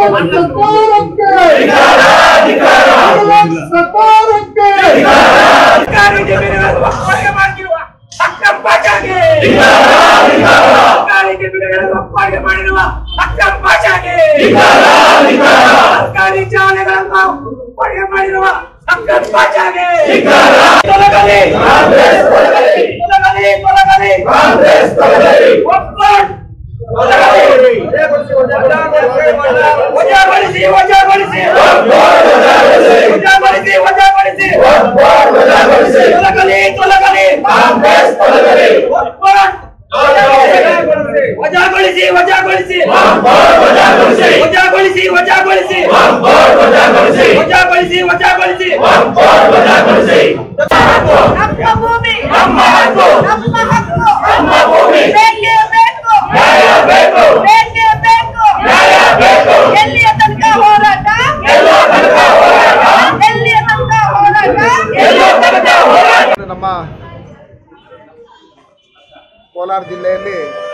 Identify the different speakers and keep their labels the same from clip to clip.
Speaker 1: ನಮ್ಮ ಕೋಲಾರ ಜಿಲ್ಲೆಯಲ್ಲಿ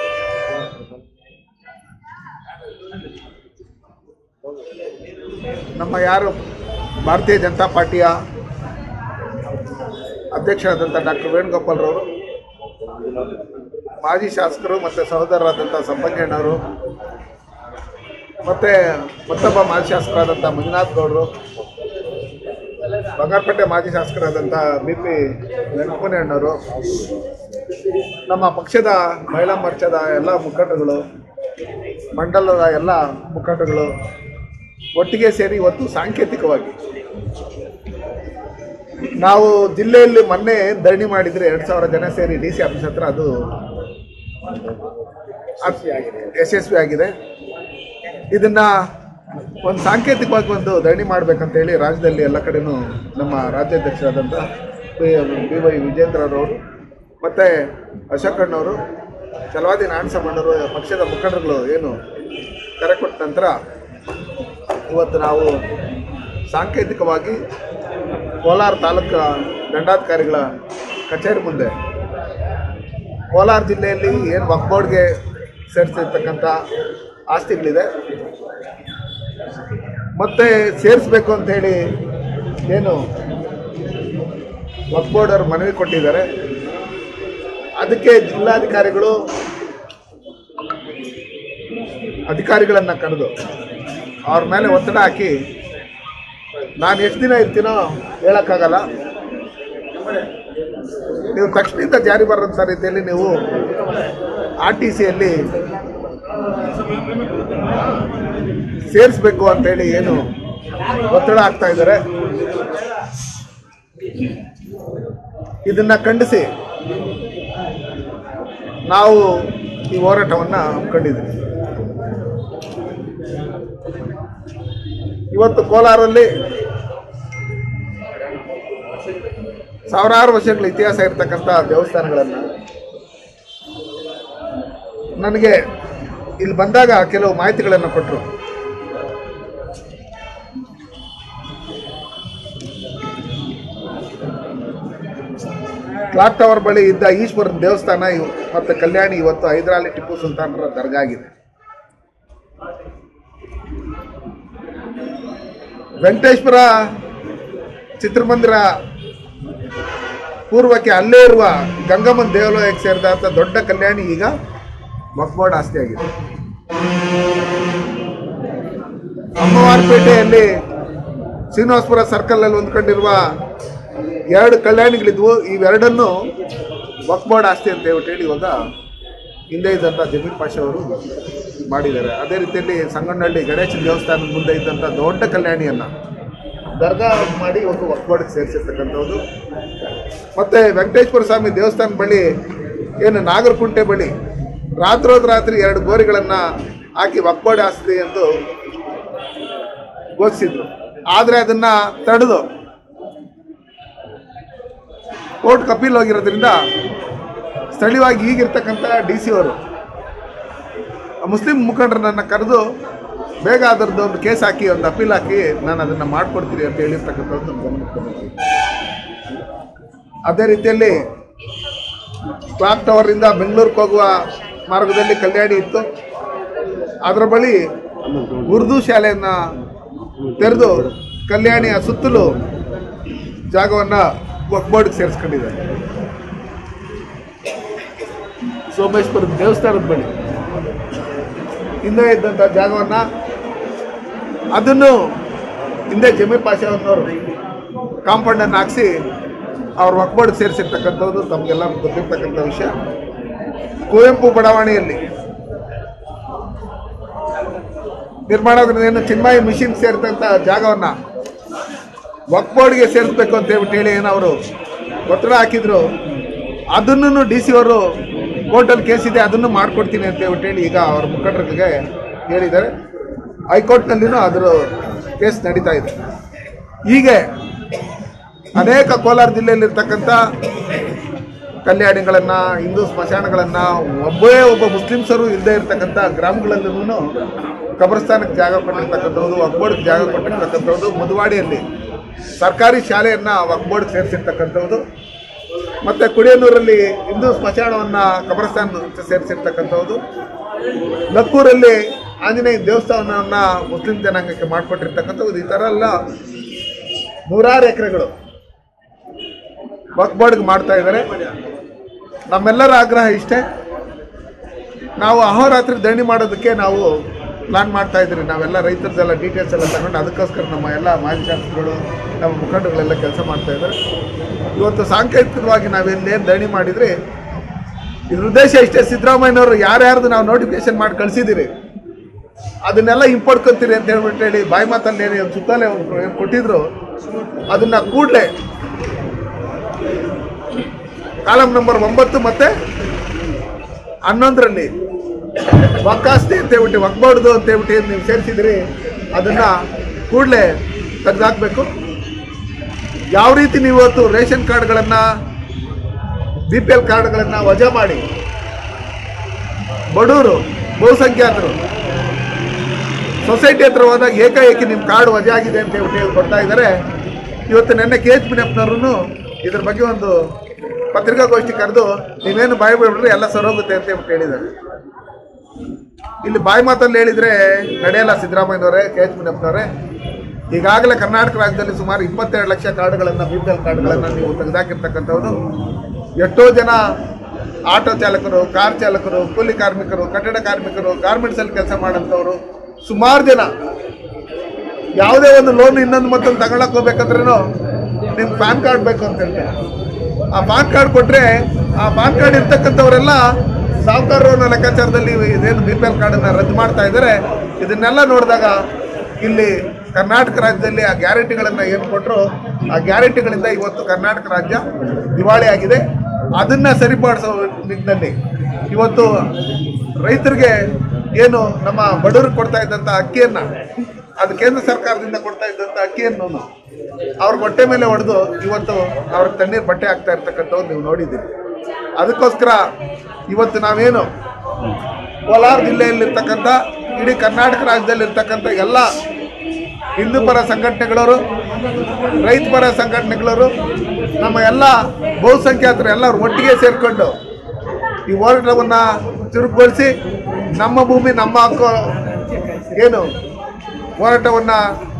Speaker 1: ನಮ್ಮ ಯಾರು ಭಾರತೀಯ ಜನತಾ ಪಾರ್ಟಿಯ ಅಧ್ಯಕ್ಷರಾದಂಥ ಡಾಕ್ಟರ್ ವೇಣುಗೋಪಾಲ್ರವರು, ಮಾಜಿ ಶಾಸಕರು ಮತ್ತು ಸಹೋದರರಾದಂಥ ಸಂಪಂಗಣ್ಣವರು, ಮತ್ತು ಮತ್ತೊಬ್ಬ ಮಾಜಿ ಶಾಸಕರಾದಂಥ ಮಂಜುನಾಥ್ ಗೌಡರು, ಬಂಗಾರಪೇಟೆ ಮಾಜಿ ಶಾಸಕರಾದಂಥ BP ವೆಂಕಟರಮಣಯ್ಯನವರು, ನಮ್ಮ ಪಕ್ಷದ ಮಹಿಳಾ ಮೋರ್ಚಾದ ಎಲ್ಲ ಮುಖಂಡರುಗಳು, ಮಂಡಲದ ಎಲ್ಲ ಮುಖಂಡರುಗಳು ಒಟ್ಟಿಗೆ ಸೇರಿ ಇವತ್ತು ಸಾಂಕೇತಿಕವಾಗಿ ನಾವು ಜಿಲ್ಲೆಯಲ್ಲಿ ಮೊನ್ನೆ ಧರಣಿ ಮಾಡಿದರೆ 2000 ಜನ ಸೇರಿ DC ಆಫೀಸ್ ಹತ್ರ ಅದು ಯಶಸ್ವಿಯಾಗಿದೆ. ಇದನ್ನು ಒಂದು ಸಾಂಕೇತಿಕವಾಗಿ ಒಂದು ಧರಣಿ ಮಾಡಬೇಕಂತೇಳಿ ರಾಜ್ಯದಲ್ಲಿ ಎಲ್ಲ ಕಡೆಯೂ ನಮ್ಮ ರಾಜ್ಯಾಧ್ಯಕ್ಷರಾದಂಥ BY ವಿಜೇಂದ್ರರವರು ಮತ್ತು ಅಶೋಕಣ್ಣವರು, ಛಲವಾದಿ ನಾರಾಯಣಸ್ವಾಮಣ್ಣವರು, ಪಕ್ಷದ ಮುಖಂಡರುಗಳು ಏನು ಕರೆ ಕೊಟ್ಟ ನಂತರ ಇವತ್ತು ನಾವು ಸಾಂಕೇತಿಕವಾಗಿ ಕೋಲಾರ ತಾಲೂಕು ದಂಡಾಧಿಕಾರಿಗಳ ಕಚೇರಿ ಮುಂದೆ ಕೋಲಾರ ಜಿಲ್ಲೆಯಲ್ಲಿ ಏನು ವಕ್ಫ್ ಬೋರ್ಡ್ಗೆ ಸೇರಿಸಿರ್ತಕ್ಕಂಥ ಆಸ್ತಿಗಳಿದೆ ಮತ್ತು ಸೇರಿಸಬೇಕು ಅಂಥೇಳಿ ಏನು ವಕ್ಫ್ ಬೋರ್ಡ್ ಅವರು ಮನವಿ ಕೊಟ್ಟಿದ್ದಾರೆ. ಅದಕ್ಕೆ ಜಿಲ್ಲಾಧಿಕಾರಿಗಳು ಅಧಿಕಾರಿಗಳನ್ನು ಕರೆದು ಅವ್ರ ಮೇಲೆ ಒತ್ತಡ ಹಾಕಿ, ನಾನು ಎಷ್ಟು ದಿನ ಇರ್ತೀನೋ ಹೇಳೋಕ್ಕಾಗಲ್ಲ, ನೀವು ತಕ್ಷಣದಿಂದ ಜಾರಿ ಬರೋಂಥ ರೀತಿಯಲ್ಲಿ ನೀವು RTCಯಲ್ಲಿ ಸೇರಿಸಬೇಕು ಅಂತೇಳಿ ಏನು ಒತ್ತಡ ಹಾಕ್ತಾ ಇದ್ದಾರೆ. ಇದನ್ನು ಖಂಡಿಸಿ ನಾವು ಈ ಹೋರಾಟವನ್ನು ಹಮ್ಮಿಕೊಂಡಿದ್ದೀವಿ. ಇವತ್ತು ಕೋಲಾರಲ್ಲಿ ಸಾವಿರಾರು ವರ್ಷಗಳ ಇತಿಹಾಸ ಇರತಕ್ಕಂಥ ದೇವಸ್ಥಾನಗಳನ್ನು ನನಗೆ ಇಲ್ಲಿ ಬಂದಾಗ ಕೆಲವು ಮಾಹಿತಿಗಳನ್ನು ಕೊಟ್ಟರು. ಕ್ಲಾಕ್ ಟವರ್ ಬಳಿ ಇದ್ದ ಈಶ್ವರನ ದೇವಸ್ಥಾನ ಮತ್ತು ಕಲ್ಯಾಣಿ ಇವತ್ತು ಹೈದರಾಲಿ ಟಿಪ್ಪು ಸುಲ್ತಾನರ ದರ್ಗಾ ಆಗಿದೆ. ವೆಂಕಟೇಶ್ವರ ಚಿತ್ರಮಂದಿರ ಪೂರ್ವಕ್ಕೆ ಅಲ್ಲೇ ಇರುವ ಗಂಗಮ್ಮನ ದೇವಾಲಯಕ್ಕೆ ಸೇರಿದಂಥ ದೊಡ್ಡ ಕಲ್ಯಾಣಿ ಈಗ ವಕ್ಫ್ ಬೋರ್ಡ್ ಆಸ್ತಿಯಾಗಿದೆ. ಅಮ್ಮವಾರಪೇಟೆಯಲ್ಲಿ ಶ್ರೀನಿವಾಸಪುರ ಸರ್ಕಲಲ್ಲಿ ಹೊಂದ್ಕೊಂಡಿರುವ 2 ಕಲ್ಯಾಣಿಗಳಿದ್ವು. ಇವೆರಡನ್ನು ವಕ್ಫ್ ಬೋರ್ಡ್ ಆಸ್ತಿ ಅಂತ ಹೇಳಿ ಇವಾಗ ಹಿಂದೆ ಇದ್ದಂಥ ಜಮೀರ್ ಪಾಷಾ ಅವರು ಮಾಡಿದ್ದಾರೆ. ಅದೇ ರೀತಿಯಲ್ಲಿ ಸಂಗನಹಳ್ಳಿ ಗಣೇಶನ ದೇವಸ್ಥಾನದ ಮುಂದೆ ಇದ್ದಂಥ ದೊಡ್ಡ ಕಲ್ಯಾಣಿಯನ್ನು ದರ್ಗಾ ಮಾಡಿ ಇವಾಗ ವಕ್ಫ್ ಬೋರ್ಡ್ಗೆ ಸೇರಿಸಿರ್ತಕ್ಕಂಥದ್ದು. ಮತ್ತು ವೆಂಕಟೇಶ್ವರ ಸ್ವಾಮಿ ದೇವಸ್ಥಾನ ಬಳಿ ಏನು ನಾಗರಕುಂಟೆ ಬಳಿ ರಾತ್ರೋದ್ರಾತ್ರಿ 2 ಗೋರಿಗಳನ್ನು ಹಾಕಿ ವಕ್ಫ್ ಬೋರ್ಡ್ ಆಸ್ತಿ ಎಂದು ಘೋಷಿಸಿದ್ರು. ಆದರೆ ಅದನ್ನು ತಡೆದು ಕೋರ್ಟ್ ಅಪೀಲ್ ಹೋಗಿರೋದ್ರಿಂದ ಸ್ಥಳೀಯವಾಗಿ ಈಗಿರ್ತಕ್ಕಂಥ DC ಅವರು ಮುಸ್ಲಿಂ ಮುಖಂಡರನ್ನು ಕರೆದು ಬೇಗ ಅದರದ್ದು ಒಂದು ಕೇಸ್ ಹಾಕಿ ಒಂದು ಅಪೀಲ್ ಹಾಕಿ ನಾನು ಅದನ್ನು ಮಾಡಿಕೊಡ್ತೀನಿ ಅಂತ ಹೇಳಿರ್ತಕ್ಕಂಥದ್ದು ನಮ್ಮ ಗಮನಕ್ಕೆ ಬಂದಿದೆ. ಅದೇ ರೀತಿಯಲ್ಲಿ ಕ್ಲಾಕ್ ಟವರಿಂದ ಬೆಂಗಳೂರಿಗೆ ಹೋಗುವ ಮಾರ್ಗದಲ್ಲಿ ಕಲ್ಯಾಣಿ ಇತ್ತು. ಅದರ ಬಳಿ ಉರ್ದು ಶಾಲೆಯನ್ನು ತೆರೆದು ಕಲ್ಯಾಣಿಯ ಸುತ್ತಲೂ ಜಾಗವನ್ನು ವಕ್ಫ್ ಬೋರ್ಡ್ಗೆ ಸೇರಿಸ್ಕೊಂಡಿದ್ದಾರೆ. ಸೋಮೇಶ್ವರದ ದೇವಸ್ಥಾನದ ಬಳಿ ಹಿಂದೆ ಇದ್ದಂಥ ಜಾಗವನ್ನು ಅದನ್ನು ಹಿಂದೆ ಜಮೀರ್ ಪಾಷಾ ಅವ್ರನ್ನವರು ಕಾಂಪೌಂಡನ್ನು ಹಾಕಿಸಿ ಅವ್ರ ವಕ್ಫ್ ಬೋರ್ಡ್ಗೆ ಸೇರಿಸಿರ್ತಕ್ಕಂಥದ್ದು ತಮಗೆಲ್ಲ ಗೊತ್ತಿರ್ತಕ್ಕಂಥ ವಿಷಯ. ಕುವೆಂಪು ಬಡಾವಣೆಯಲ್ಲಿ ನಿರ್ಮಾಣ ಚಿನ್ಮಯ ಮಿಷಿನ್ ಸೇರಿದಂಥ ಜಾಗವನ್ನು ವಕ್ಫ್ ಬೋರ್ಡ್ಗೆ ಸೇರಿಸ್ಬೇಕು ಅಂತ ಹೇಳಿ ಏನು ಅವರು ಒತ್ತಡ ಹಾಕಿದ್ರು, ಅದನ್ನು ಡಿ ಸಿ ಅವರು ಕೋರ್ಟಲ್ಲಿ ಕೇಸ್ ಇದೆ ಅದನ್ನು ಮಾಡಿಕೊಡ್ತೀನಿ ಅಂತ ಹೇಳಿ ಈಗ ಅವ್ರ ಮುಖಂಡರಿಗೆ ಹೇಳಿದ್ದಾರೆ. ಹೈಕೋರ್ಟ್ನಲ್ಲಿನೂ ಅದರ ಕೇಸ್ ನಡೀತಾ ಇದೆ. ಹೀಗೆ ಅನೇಕ ಕೋಲಾರ ಜಿಲ್ಲೆಯಲ್ಲಿರ್ತಕ್ಕಂಥ ಕಲ್ಯಾಣಿಗಳನ್ನು, ಹಿಂದೂ ಸ್ಮಶಾನಗಳನ್ನು, ಒಬ್ಬ ಮುಸ್ಲಿಮ್ಸರು ಇಲ್ಲದೆ ಇರ್ತಕ್ಕಂಥ ಗ್ರಾಮಗಳಲ್ಲೂ ಕಬ್ರಸ್ತಾನಕ್ಕೆ ಜಾಗ ಕೊಟ್ಟಿರ್ತಕ್ಕಂಥದ್ದು, ವಕ್ಫ್ ಬೋರ್ಡ್ಗೆ ಜಾಗ ಕೊಟ್ಟಿರ್ತಕ್ಕಂಥದ್ದು, ಮುದುವಾಡಿಯಲ್ಲಿ ಸರ್ಕಾರಿ ಶಾಲೆಯನ್ನು ವಕ್ಫ್ ಬೋರ್ಡ್ಗೆ ಸೇರಿಸಿರ್ತಕ್ಕಂಥದ್ದು, ಮತ್ತು ಕುಡಿಯನೂರಲ್ಲಿ ಹಿಂದೂ ಸ್ಮಶಾನವನ್ನು ಕಬ್ರಸ್ತಾನ ಸೇರಿಸಿರ್ತಕ್ಕಂಥದ್ದು, ಲಕ್ಕೂರಲ್ಲಿ ಆಂಜನೇಯ ದೇವಸ್ಥಾನವನ್ನು ಮುಸ್ಲಿಂ ಜನಾಂಗಕ್ಕೆ ಮಾಡಿಕೊಟ್ಟಿರ್ತಕ್ಕಂಥದ್ದು, ಈ ಥರ ಎಲ್ಲ ನೂರಾರು ಎಕರೆಗಳು ವಕ್ಫ್ ಬೋರ್ಡ್ಗೆ ಮಾಡ್ತಾ ಇದ್ದಾರೆ. ನಮ್ಮೆಲ್ಲರ ಆಗ್ರಹ ಇಷ್ಟೇ, ನಾವು ಅಹೋರಾತ್ರಿ ಧರಣಿ ಮಾಡೋದಕ್ಕೆ ನಾವು ಪ್ಲಾನ್ ಮಾಡ್ತಾ ಇದ್ದೀರಿ. ನಾವೆಲ್ಲ ರೈತರದೆಲ್ಲ ಡೀಟೇಲ್ಸ್ ಎಲ್ಲ ತಗೊಂಡು ಅದಕ್ಕೋಸ್ಕರ ನಮ್ಮ ಎಲ್ಲ ಮಾಜಿ ಶಾಸಕರು, ನಮ್ಮ ಮುಖಂಡಗಳೆಲ್ಲ ಕೆಲಸ ಮಾಡ್ತಾ ಇದ್ದಾರೆ. ಇವತ್ತು ಸಾಂಕೇತಿಕವಾಗಿ ನಾವೇನು ಧರಣಿ ಮಾಡಿದರೆ ಇದ್ರ ಉದ್ದೇಶ ಇಷ್ಟೇ, ಸಿದ್ದರಾಮಯ್ಯನವರು ಯಾರ್ಯಾರ್ದು ನಾವು ನೋಟಿಫಿಕೇಶನ್ ಮಾಡಿ ಕಳಿಸಿದ್ದೀರಿ ಅದನ್ನೆಲ್ಲ ಹಿಂಪಡ್ಕೊತೀರಿ ಅಂತ ಹೇಳಿ ಬಾಯಿ ಮಾತಲ್ಲಿ ಏನು ಸುತ್ತಲೇ ಕೊಟ್ಟಿದ್ರು, ಅದನ್ನು ಕೂಡಲೇ ಕಾಲಮ್ ನಂಬರ್ 9 ಮತ್ತು 11ರಲ್ಲಿ ವಕ್ಕಾಸ್ತಿ ಅಂತ ಹೇಳ್ಬಿಟ್ಟು ವಕ್ಫ್ ಬೋರ್ಡ್ದು ಅಂತ ಹೇಳ್ಬಿಟ್ಟು ನೀವು ಸೇರಿಸಿದ್ರಿ ಅದನ್ನು ಕೂಡಲೇ ತೆಗೆದುಹಾಕಬೇಕು. ಯಾವ ರೀತಿ ನೀವು ಇವತ್ತು ರೇಷನ್ ಕಾರ್ಡ್ಗಳನ್ನು, BPL ಕಾರ್ಡ್ಗಳನ್ನು ವಜಾ ಮಾಡಿ ಬಡವರು, ಬಹುಸಂಖ್ಯಾತರು ಸೊಸೈಟಿ ಹತ್ರ ಹೋದಾಗ ಏಕಾಏಕಿ ನಿಮ್ಮ ಕಾರ್ಡ್ ವಜಾ ಆಗಿದೆ ಅಂತ ಹೇಳ್ಬಿಟ್ಟು ಕೊಡ್ತಾ ಇದ್ದಾರೆ. ಇವತ್ತು ನೆನ್ನೆ KH ಮುನಿಯಪ್ಪನವರು ಇದ್ರ ಬಗ್ಗೆ ಒಂದು ಪತ್ರಿಕಾಗೋಷ್ಠಿ ಕರೆದು ನೀವೇನು ಬಾಯಿ ಬಿಡ್ರಿ ಎಲ್ಲ ಸರೋಗುತ್ತೆ ಅಂತ ಹೇಳ್ಬಿಟ್ಟು ಹೇಳಿದ್ದಾರೆ. ಇಲ್ಲಿ ಬಾಯಿ ಮಾತಲ್ಲಿ ಹೇಳಿದರೆ ನಡೆಯಲ್ಲ ಸಿದ್ದರಾಮಯ್ಯನವರೇ, KH ಮುನಿಯಪ್ಪನವರೇ. ಈಗಾಗಲೇ ಕರ್ನಾಟಕ ರಾಜ್ಯದಲ್ಲಿ ಸುಮಾರು 22 ಲಕ್ಷ ಕಾರ್ಡ್ಗಳನ್ನು, BPL ಕಾರ್ಡ್ಗಳನ್ನು ನೀವು ತೆಗೆದಾಕಿರ್ತಕ್ಕಂಥದ್ದು. ಎಷ್ಟೋ ಜನ ಆಟೋ ಚಾಲಕರು, ಕಾರ್ ಚಾಲಕರು, ಕೂಲಿ ಕಾರ್ಮಿಕರು, ಕಟ್ಟಡ ಕಾರ್ಮಿಕರು, ಗಾರ್ಮೆಂಟ್ಸಲ್ಲಿ ಕೆಲಸ ಮಾಡೋಂಥವ್ರು ಸುಮಾರು ಜನ ಯಾವುದೇ ಒಂದು ಲೋನ್ ಇನ್ನೊಂದು ಮತ್ತೊಂದು ತಗೊಳಕ್ಕೆ ಹೋಗ್ಬೇಕಂದ್ರೂ ನಿಮ್ಗೆ ಪ್ಯಾನ್ ಕಾರ್ಡ್ ಬೇಕು ಅಂತ ಹೇಳ್ತಾರೆ. ಆ ಪ್ಯಾನ್ ಕಾರ್ಡ್ ಕೊಟ್ಟರೆ ಆ ಪ್ಯಾನ್ ಕಾರ್ಡ್ ಇರ್ತಕ್ಕಂಥವರೆಲ್ಲ ಸಾಹುಕಾರರ ಲೆಕ್ಕಾಚಾರದಲ್ಲಿ ಇದೇನು BPL ಕಾರ್ಡನ್ನು ರದ್ದು ಮಾಡ್ತಾ ಇದ್ದಾರೆ. ಇದನ್ನೆಲ್ಲ ನೋಡಿದಾಗ ಇಲ್ಲಿ ಕರ್ನಾಟಕ ರಾಜ್ಯದಲ್ಲಿ ಆ ಗ್ಯಾರಂಟಿಗಳನ್ನು ಏನು ಕೊಟ್ಟರು ಆ ಗ್ಯಾರಂಟಿಗಳಿಂದ ಇವತ್ತು ಕರ್ನಾಟಕ ರಾಜ್ಯ ದಿವಾಳಿ ಆಗಿದೆ. ಅದನ್ನು ಸರಿಪಡಿಸೋ ನಿಟ್ಟಿನಲ್ಲಿ ಇವತ್ತು ರೈತರಿಗೆ ಏನು ನಮ್ಮ ಬಡವರಿಗೆ ಕೊಡ್ತಾ ಇದ್ದಂಥ ಅಕ್ಕಿಯನ್ನು, ಅದು ಕೇಂದ್ರ ಸರ್ಕಾರದಿಂದ ಕೊಡ್ತಾ ಇದ್ದಂಥ ಅಕ್ಕಿಯನ್ನು ಅವ್ರ ಹೊಟ್ಟೆ ಮೇಲೆ ಹೊಡೆದು ಇವತ್ತು ಅವ್ರಿಗೆ ತಣ್ಣೀರು ಬಟ್ಟೆ ಆಗ್ತಾ ಇರ್ತಕ್ಕಂಥವ್ರು ನೀವು ನೋಡಿದ್ದೀರಿ. ಅದಕ್ಕೋಸ್ಕರ ಇವತ್ತು ನಾವೇನು ಕೋಲಾರ ಜಿಲ್ಲೆಯಲ್ಲಿರ್ತಕ್ಕಂಥ, ಇಡೀ ಕರ್ನಾಟಕ ರಾಜ್ಯದಲ್ಲಿರ್ತಕ್ಕಂಥ ಎಲ್ಲ ಹಿಂದೂ ಪರ ಸಂಘಟನೆಗಳವರು, ರೈತ ಪರ ಸಂಘಟನೆಗಳವರು, ನಮ್ಮ ಎಲ್ಲ ಬಹುಸಂಖ್ಯಾತರು ಎಲ್ಲರೂ ಒಟ್ಟಿಗೆ ಸೇರಿಕೊಂಡು ಈ ಹೋರಾಟವನ್ನು ಚುರುಕುಗೊಳಿಸಿ ನಮ್ಮ ಭೂಮಿ ನಮ್ಮ ಹಕ್ಕು ಏನು ಹೋರಾಟವನ್ನು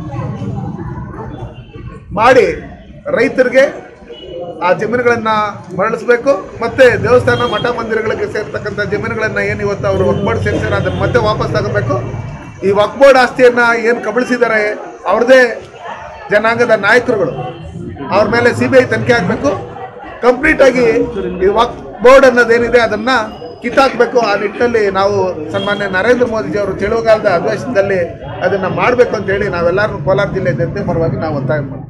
Speaker 1: ಮಾಡಿ ರೈತರಿಗೆ ಆ ಜಮೀನುಗಳನ್ನು ಮರಳಿಸಬೇಕು. ಮತ್ತು ದೇವಸ್ಥಾನ, ಮಠ ಮಂದಿರಗಳಿಗೆ ಸೇರ್ತಕ್ಕಂಥ ಜಮೀನುಗಳನ್ನು ಏನು ಇವತ್ತು ಅವರು ವಕ್ಫ್ ಬೋರ್ಡ್ ಸೇರಿಸಿದ್ರೆ ಅದನ್ನು ಮತ್ತೆ ವಾಪಸ್ ತಗೋಬೇಕು. ಈ ವಕ್ಫ್ ಬೋರ್ಡ್ ಆಸ್ತಿಯನ್ನು ಏನು ಕಬಳಿಸಿದ್ದಾರೆ ಅವ್ರದ್ದೇ ಜನಾಂಗದ ನಾಯಕರುಗಳು, ಅವ್ರ ಮೇಲೆ CBI ತನಿಖೆ ಆಗಬೇಕು. ಕಂಪ್ಲೀಟಾಗಿ ಈ ವಕ್ಫ್ ಬೋರ್ಡ್ ಅನ್ನೋದೇನಿದೆ ಅದನ್ನು ಕಿತ್ತಾಕಬೇಕು. ಆ ನಿಟ್ಟಿನಲ್ಲಿ ನಾವು ಸನ್ಮಾನ್ಯ ನರೇಂದ್ರ ಮೋದಿಜಿಯವರು ಚಳುವಗಾಲದ ಅಧಿವೇಶನದಲ್ಲಿ ಅದನ್ನು ಮಾಡಬೇಕು ಅಂತೇಳಿ ನಾವೆಲ್ಲರೂ ಕೋಲಾರ ಜಿಲ್ಲೆ ಜನತೆ ಪರವಾಗಿ ನಾವು ಒತ್ತಾಯ ಮಾಡ್ತೀವಿ.